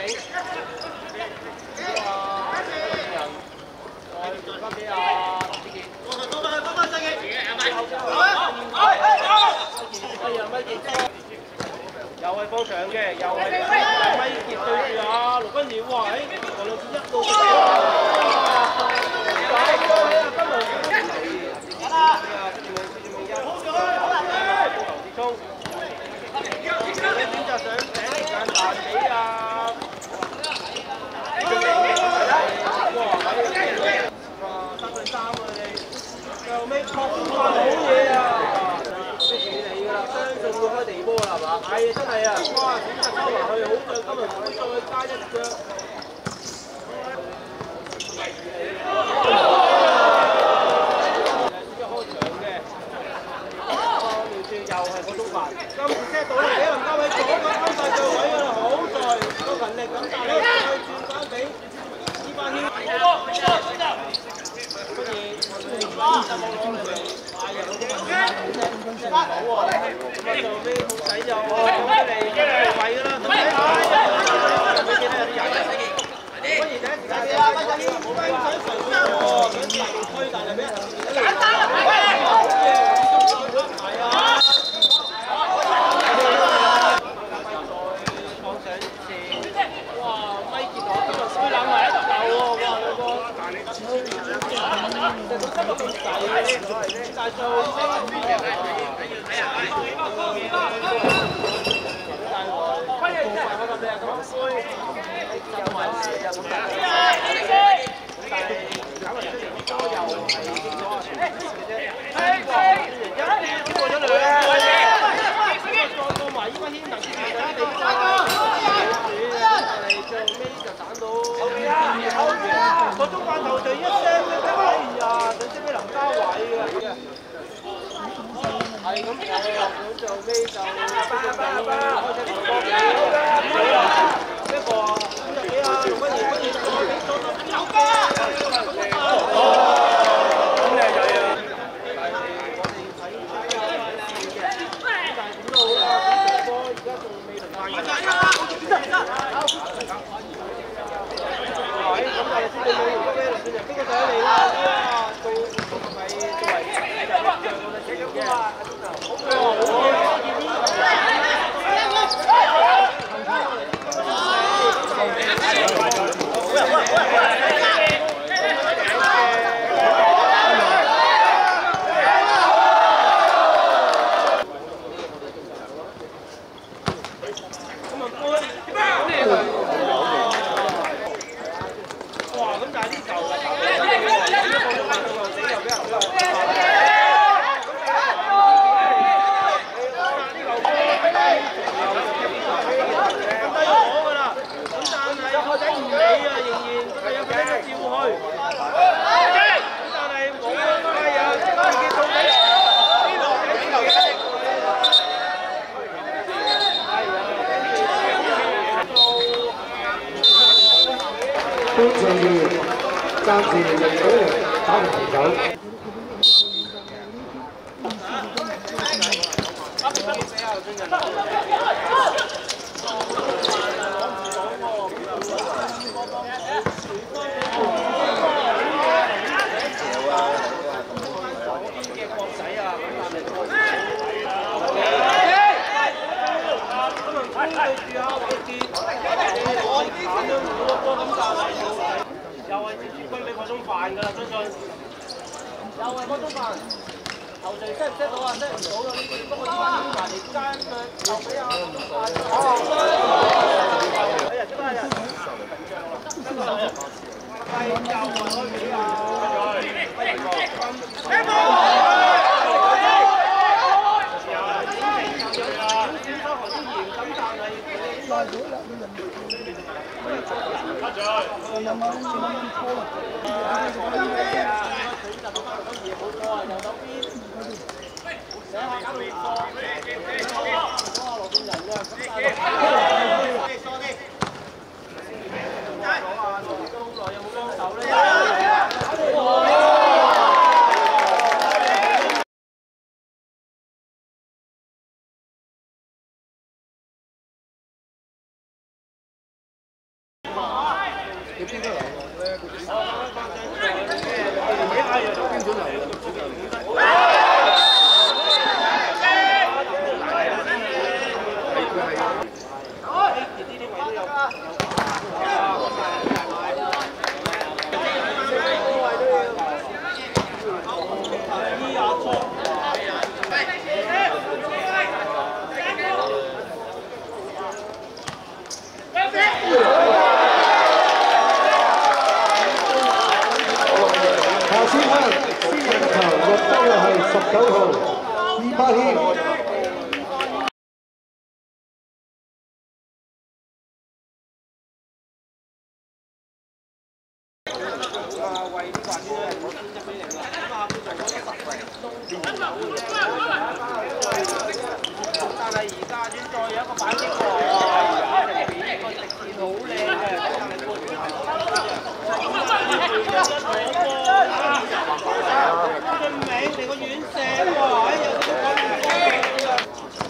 又係放長嘅，又係咪傑對住啊盧君堯哇！黃亮智一路哇！選擇上頂時間彈起啊！哇！3對3啊你，最後尾確實好嘢啊！處理㗎啦，相信會開地波啦，係嘛？係真係啊！哇！選擇收埋去，好在今日再加一腳。又係嗰種飯，今次 set 到啦，俾林家偉左腳勾晒腳位㗎啦，好在都勤力咁，但係再轉翻俾伊巴謙。不如就冇攞嚟，買人嗰啲問題好喎，咁啊就俾冇仔就出嚟位㗎啦，同你見到有啲人。不如第一時間俾阿威仔冇威水垂喎，想大力推，但係俾人簡單啦，係啊！放上線，哇！咪傑羅今日推冷埋一嚿喎，哇！兩個就到7個咁滯，但係最後個中間頭就一聲咧，哎呀，就聲俾林家偉嘅。係咁咁就尾就開始個波一個咁就俾阿盧君堯再俾左咁靚仔啊！但係點都好啦，場波而家仲未輪換。咁但係先你冇用得咧，就邊個上嚟啦？哇！到咪作為觀眾員暫時令到人打平平手。 又係接住歸俾嗰種飯㗎啦，相信。又係嗰種飯。頭槌 set 唔 set 到啊 ？set 唔到啦呢啲，不過呢班要埋嚟間腳，又俾阿嗰種飯。哎呀，出翻人！緊張啦！係又開俾你邊個流咧？標準流19號伊巴謙。 為啲話啲我先1比0啦，咁啊佢做咗10位，但係而家先再有一個反擊喎，個直線好靚嘅，但係個佢名嚟個遠射喎，哎呀都講唔通啊！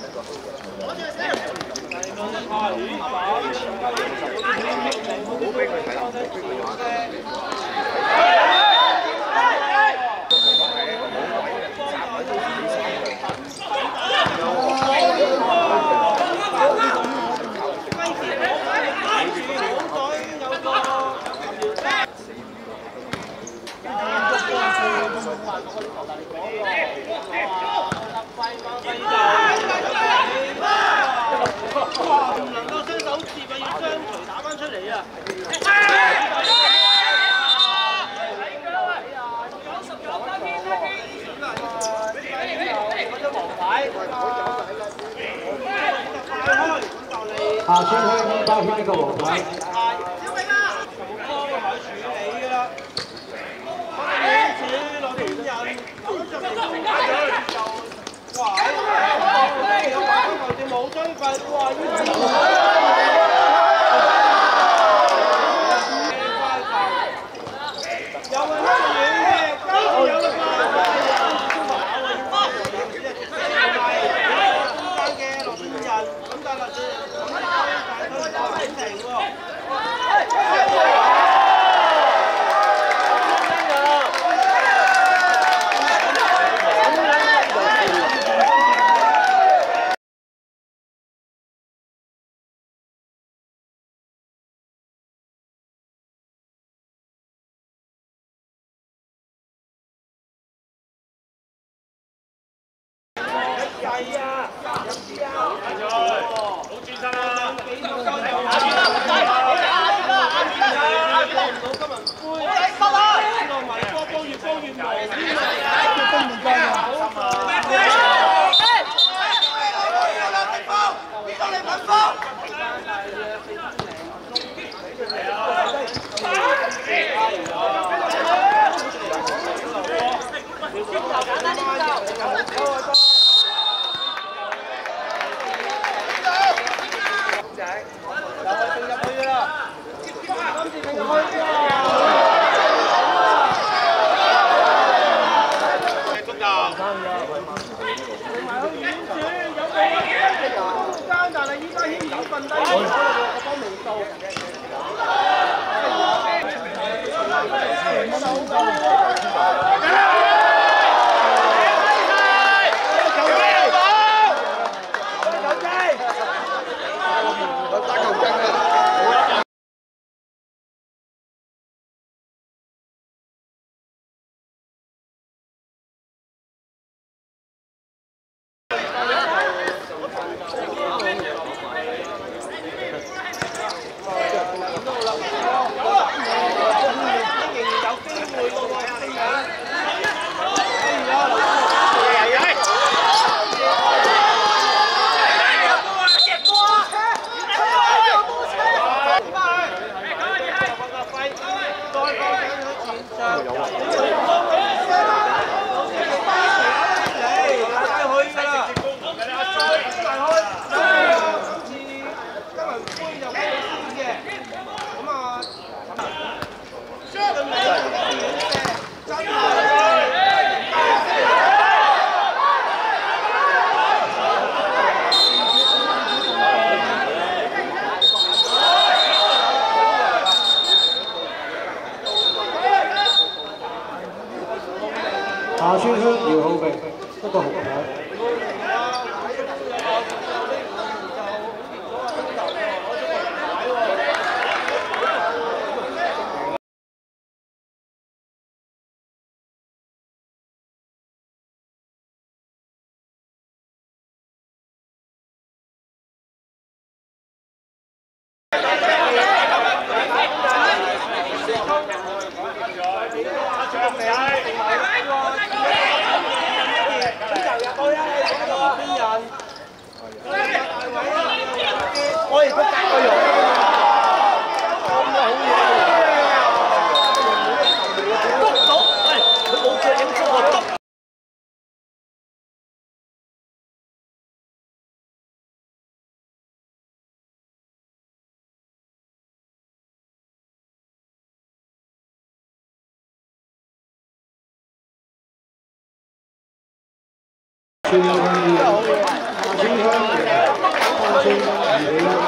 好俾佢睇啦，唔能夠雙手接啊，要雙錘打翻出嚟啊！ 下村香伊巴謙呢個黃牌。冇追費，哇！呢個有冇乜嘢嘅？跟住有啦中間嘅落線人，咁但係落線大推打唔停喎。係啊，好專心啦！越煲越忙，但係依家牽手瞓低咗啦，個波未到。 下村鄉姚浩明一個紅牌。 我而家隔個肉，捉到，喂，佢冇腳影捉我捉。 村鄉下村鄉下村二比1。